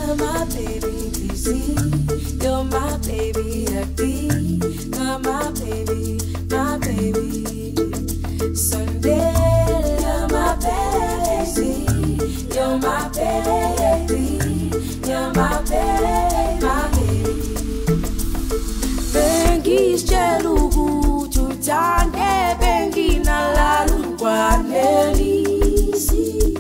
my baby, please. You're my baby, you're my baby, my baby. Sunday, you're my baby, you're my baby, you're my baby, my baby. Bengi chelugu tutande, bengi na lalu kwanelisi.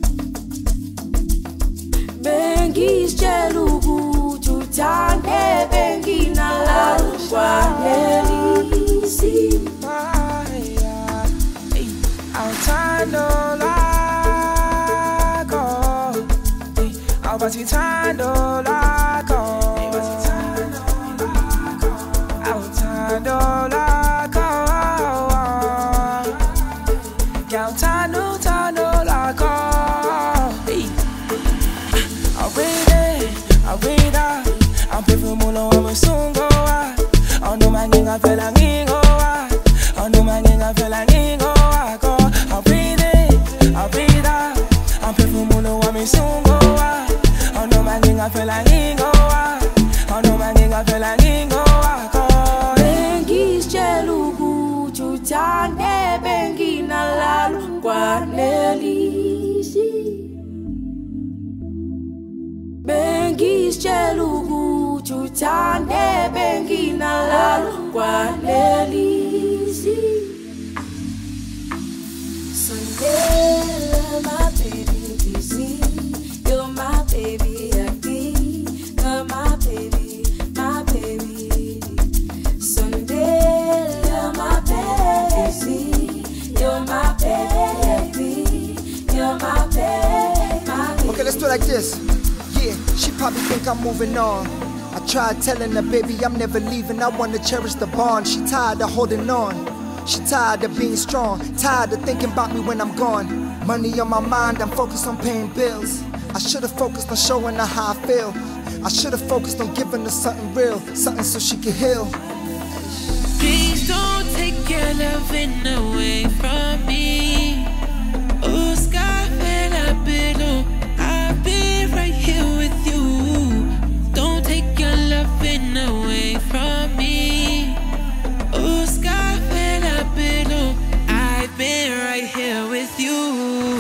Bengi chelugu tutande, bengi na lalu kwanelisi. Autando lago, abatitando lago, autando lago, autando lago. I'm people mulo I'm sungo wa. Ono manginga fela ngingo wa. Ono manginga fela ngingo wa. Go. I'll breathe in, I'll breathe out. I'm people mulo I'm sungo wa. Ono manginga fela ngingo wa. Ono manginga fela ngingo wa. Go. Bengi chelugu tutande, bengi na lalu kwanelisi. Bengi chelugu tutande, bengi na lalu kwanelisi. Sunday, my baby, please. You're my baby, you're my baby, my baby. Sunday, my baby, you're my baby, you're my baby, my baby. Okay, let's do it like this. Yeah, she probably think I'm moving on. I tried telling her, baby, I'm never leaving. I want to cherish the bond. She tired of holding on. She tired of being strong. Tired of thinking about me when I'm gone. Money on my mind, I'm focused on paying bills. I should've focused on showing her how I feel. I should've focused on giving her something real, something so she can heal. Please don't take your loving away from me. Oh, I've been right here with you. Don't take your loving away from me. Oh, I've been right here with you.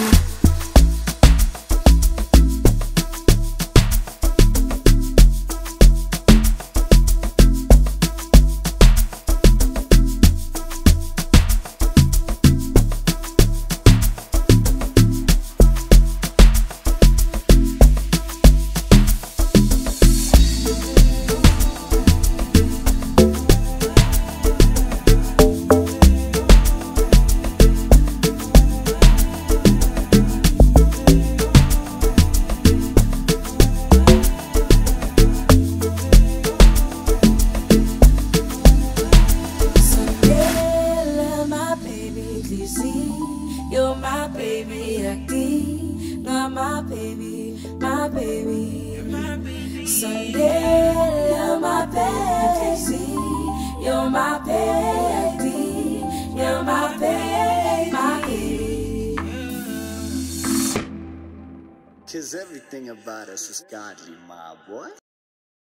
You're my baby, you're my baby, my baby. Sunday, you're my baby, you're my baby, you're my baby, my baby. 'Cause everything about us is godly, my boy.